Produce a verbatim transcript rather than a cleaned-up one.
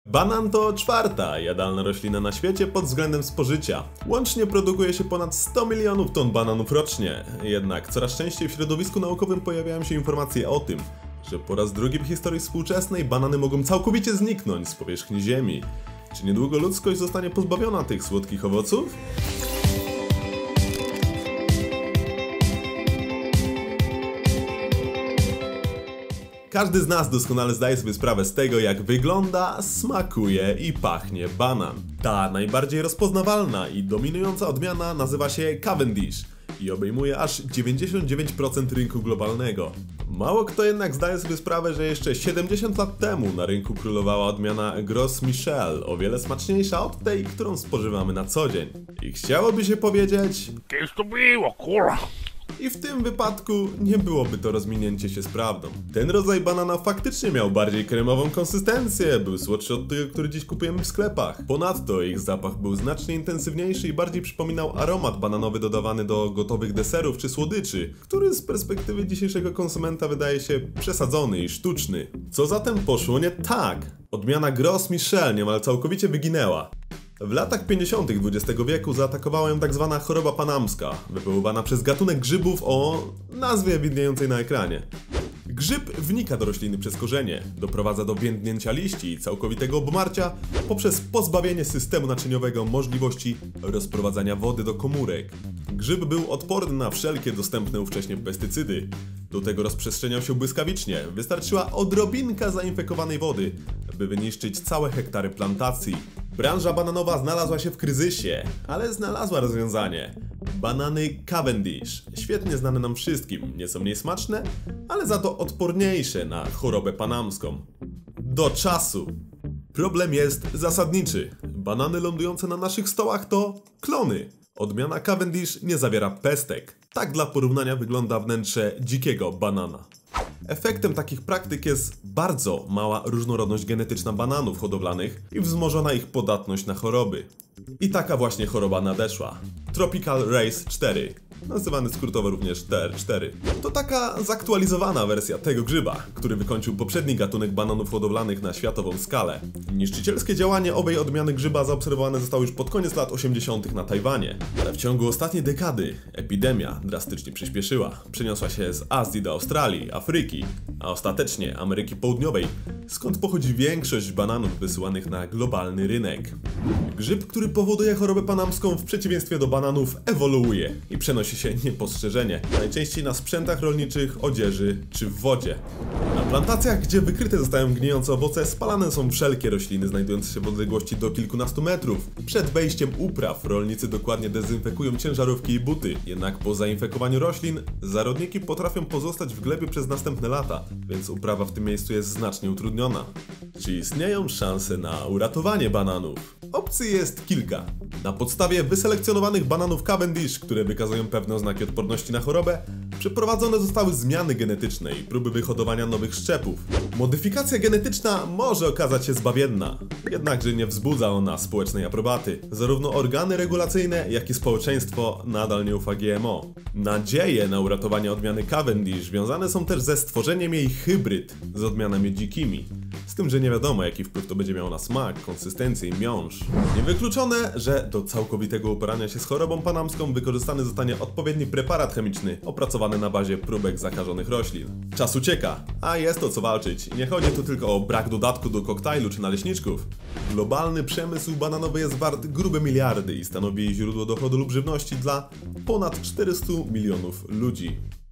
Banan to czwarta jadalna roślina na świecie pod względem spożycia. Łącznie produkuje się ponad sto milionów ton bananów rocznie. Jednak coraz częściej w środowisku naukowym pojawiają się informacje o tym, że po raz drugi w historii współczesnej banany mogą całkowicie zniknąć z powierzchni Ziemi. Czy niedługo ludzkość zostanie pozbawiona tych słodkich owoców? Każdy z nas doskonale zdaje sobie sprawę z tego, jak wygląda, smakuje i pachnie banan. Ta najbardziej rozpoznawalna i dominująca odmiana nazywa się Cavendish i obejmuje aż dziewięćdziesiąt dziewięć procent rynku globalnego. Mało kto jednak zdaje sobie sprawę, że jeszcze siedemdziesiąt lat temu na rynku królowała odmiana Gros Michel, o wiele smaczniejsza od tej, którą spożywamy na co dzień. I chciałoby się powiedzieć... Kiedyś to było, kurwa! I w tym wypadku nie byłoby to rozminięcie się z prawdą. Ten rodzaj banana faktycznie miał bardziej kremową konsystencję, był słodszy od tego, który dziś kupujemy w sklepach. Ponadto ich zapach był znacznie intensywniejszy i bardziej przypominał aromat bananowy dodawany do gotowych deserów czy słodyczy, który z perspektywy dzisiejszego konsumenta wydaje się przesadzony i sztuczny. Co zatem poszło nie tak? Odmiana Gros Michel niemal całkowicie wyginęła. W latach pięćdziesiątych dwudziestego wieku zaatakowała ją tak zwana choroba panamska, wywoływana przez gatunek grzybów o nazwie widniejącej na ekranie. Grzyb wnika do rośliny przez korzenie, doprowadza do więdnięcia liści i całkowitego obmarcia poprzez pozbawienie systemu naczyniowego możliwości rozprowadzania wody do komórek. Grzyb był odporny na wszelkie dostępne ówcześnie pestycydy. Do tego rozprzestrzeniał się błyskawicznie, wystarczyła odrobinka zainfekowanej wody, by wyniszczyć całe hektary plantacji. Branża bananowa znalazła się w kryzysie, ale znalazła rozwiązanie. Banany Cavendish, świetnie znane nam wszystkim, nieco mniej smaczne, ale za to odporniejsze na chorobę panamską. Do czasu. Problem jest zasadniczy. Banany lądujące na naszych stołach to klony. Odmiana Cavendish nie zawiera pestek. Tak dla porównania wygląda wnętrze dzikiego banana. Efektem takich praktyk jest bardzo mała różnorodność genetyczna bananów hodowlanych i wzmożona ich podatność na choroby. I taka właśnie choroba nadeszła. Tropical Race cztery, nazywany skrótowo również T R cztery. To taka zaktualizowana wersja tego grzyba, który wykończył poprzedni gatunek bananów hodowlanych na światową skalę. Niszczycielskie działanie owej odmiany grzyba zaobserwowane zostało już pod koniec lat osiemdziesiątych na Tajwanie, ale w ciągu ostatniej dekady epidemia drastycznie przyspieszyła. Przeniosła się z Azji do Australii, Afryki, a ostatecznie Ameryki Południowej, skąd pochodzi większość bananów wysyłanych na globalny rynek. Grzyb, który powoduje chorobę panamską, w przeciwieństwie do bananów ewoluuje i przenosi się niepostrzeżenie, najczęściej na sprzętach rolniczych, odzieży czy w wodzie. Na plantacjach, gdzie wykryte zostają gnijące owoce, spalane są wszelkie rośliny znajdujące się w odległości do kilkunastu metrów. Przed wejściem upraw rolnicy dokładnie dezynfekują ciężarówki i buty, jednak po zainfekowaniu roślin zarodniki potrafią pozostać w glebie przez następne lata, więc uprawa w tym miejscu jest znacznie utrudniona. Czy istnieją szanse na uratowanie bananów? Opcji jest kilka. Na podstawie wyselekcjonowanych bananów Cavendish, które wykazują pewne oznaki odporności na chorobę, przeprowadzone zostały zmiany genetyczne i próby wyhodowania nowych szczepów. Modyfikacja genetyczna może okazać się zbawienna, jednakże nie wzbudza ona społecznej aprobaty. Zarówno organy regulacyjne, jak i społeczeństwo nadal nie ufa G M O. Nadzieje na uratowanie odmiany Cavendish związane są też ze stworzeniem jej hybryd z odmianami dzikimi. Z tym, że nie wiadomo, jaki wpływ to będzie miało na smak, konsystencję i miąższ. Niewykluczone, że do całkowitego uporania się z chorobą panamską wykorzystany zostanie odpowiedni preparat chemiczny opracowany na bazie próbek zakażonych roślin. Czas ucieka, a jest o co walczyć. Nie chodzi tu tylko o brak dodatku do koktajlu czy naleśniczków. Globalny przemysł bananowy jest wart grube miliardy i stanowi źródło dochodu lub żywności dla ponad czterystu milionów ludzi.